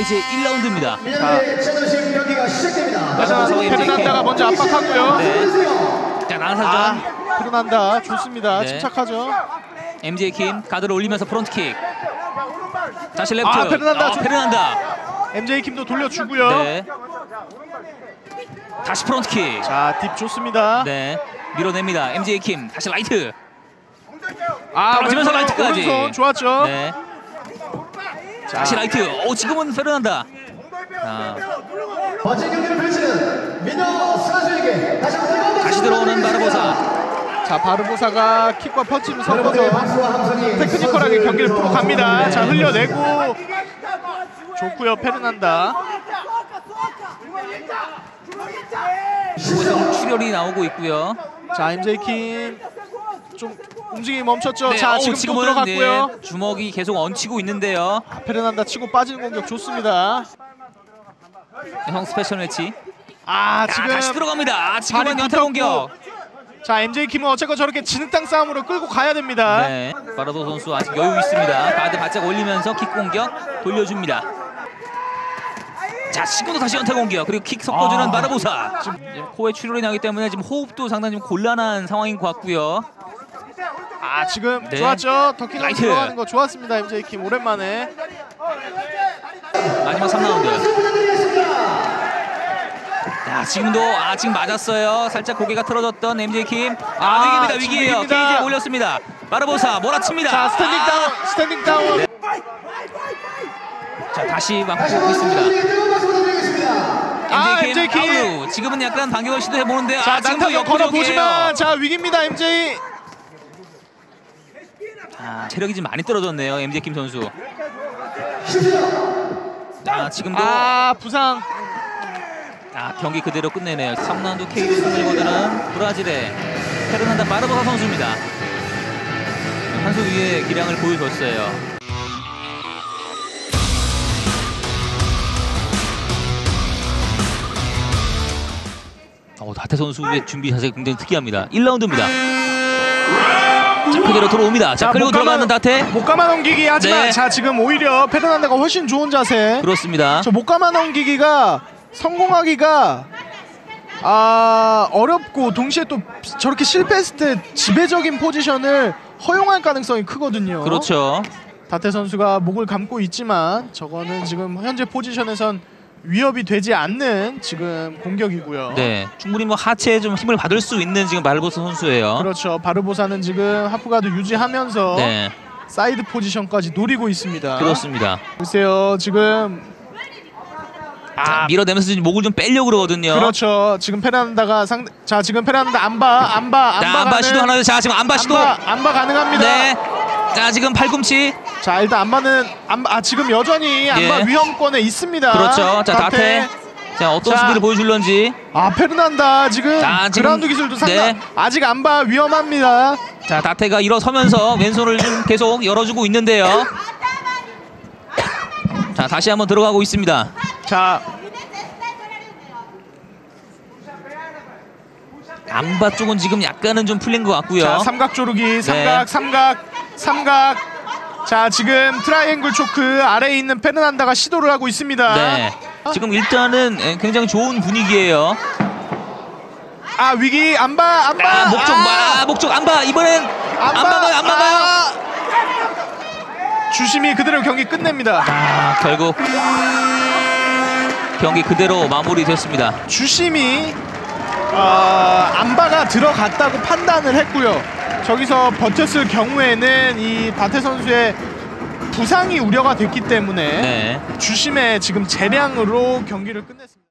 이제 1라운드입니다. 자, 경기가 시작됩니다. 페르난다가 먼저 압박하고요. 네. 자, 나사전. 페르난다 좋습니다. 네. 침착하죠. MJ 킴 가드를 올리면서 프론트킥. 다시 레프트. 페르난다. MJ 킴도 돌려주고요. 네. 다시 프론트킥. 자, 딥 좋습니다. 네. 밀어냅니다. MJ 킴 다시 라이트. 떨어지면서 라이트까지. 오른손 좋았죠. 네. 다시 라이트. 지금은 페르난다. 멋진 경기를 펼치는 민호 선수에게 다시 들어오는 바르보사. 자, 바르보사가 킥과 펀치를 섞어서 테크니컬하게 경기를 풀어갑니다. 자, 흘려내고 좋고요. 페르난다. 출혈이 나오고 있고요. 자, MJ 킴 좀 움직임이 멈췄죠. 네, 자, 지금 또 들어갔고요. 네, 주먹이 계속 얹히고 있는데요. 페르난다 치고 빠지는 공격 좋습니다. 형 스페셜 매치. 지금 다시 들어갑니다. 지금은 연타 공격. 자, MJ 킴은 어쨌건 저렇게 진흙탕 싸움으로 끌고 가야 됩니다. 네, 바라도 선수 아직 여유 있습니다. 가드 바짝 올리면서 킥 공격 돌려줍니다. 자, 지금도 다시 연타 공격. 그리고 킥 섞어주는 바르보사. 지금 코에 출혈이 나기 때문에 지금 호흡도 상당히 좀 곤란한 상황인 것 같고요. 지금 네. 좋았죠. 더킹 라이트. 들어가는 거 좋았습니다. MJ 킴 오랜만에. 마지막 3라운드. 자, 지금도 지금 맞았어요. 살짝 고개가 틀어졌던 MJ 킴. 위기입니다. 위기예요. 케이지에 올렸습니다. 바르보사 몰아칩니다. 자, 스탠딩 다운. 네. 자, 다시 막고 있습니다. MJ 킴. 지금은 약간 반격을 시도해 보는데 자, 지금도 난타전 걸어보지만 자, 위기입니다. MJ. 체력이 좀 많이 떨어졌네요. MJ 킴 선수. 지금도 부상. 경기 그대로 끝내네요. 3라운드 K리그 승을 거두는 브라질의 페르난다 바르보사 선수입니다. 한 수 위의 기량을 보여줬어요. 다테 선수의 준비 자세가 굉장히 특이합니다. 1라운드입니다. 자, 그대로 들어옵니다. 자, 그리고 들어가는 다테. 못 감아 넘기기 하지만 자, 지금 오히려 페르난다가 훨씬 좋은 자세. 그렇습니다. 저 못 감아 넘기기가 성공하기가 어렵고 동시에 또 저렇게 실패했을 때 지배적인 포지션을 허용할 가능성이 크거든요. 그렇죠. 다테 선수가 목을 감고 있지만 저거는 지금 현재 포지션에선 위협이 되지 않는 지금 공격이고요. 네, 충분히 뭐 하체에 좀 힘을 받을 수 있는 지금 바르보사 선수예요. 그렇죠. 바르보사는 지금 하프가드 유지하면서 네. 사이드 포지션까지 노리고 있습니다. 그렇습니다. 글쎄요, 지금 밀어내면서 지금 목을 좀 빼려고 그러거든요. 그렇죠. 지금 페르난다가 자, 지금 페르난다 안바 시도하나요? 자, 지금 안바 시도. 안바 가능합니다. 네. 자, 지금 팔꿈치. 자, 일단 안바는 지금 여전히 안바 위험권에 있습니다. 그렇죠. 자, 다테. 자, 어떤 수비를 보여줄런지. 페르난다 지금 그라운드 기술도 상당. 아직 안바 위험합니다. 자, 다테가 일어서면서 왼손을 좀 계속 열어주고 있는데요. 자, 다시 한번 들어가고 있습니다. 자, 안바 쪽은 지금 약간은 좀 풀린 것 같고요. 자, 삼각 조르기, 삼각. 자, 지금 트라이앵글 초크 아래에 있는 페르난다가 시도를 하고 있습니다. 네. 지금 일단은 굉장히 좋은 분위기예요. 위기 안바. 목쪽 안바. 이번엔 안바가. 주심이 그대로 경기 끝냅니다. 결국 경기 그대로 마무리됐습니다. 주심이 안바가 들어갔다고 판단을 했고요. 저기서 버텼을 경우에는 이 다테 선수의 부상이 우려가 됐기 때문에 주심의 지금 재량으로 경기를 끝냈습니다.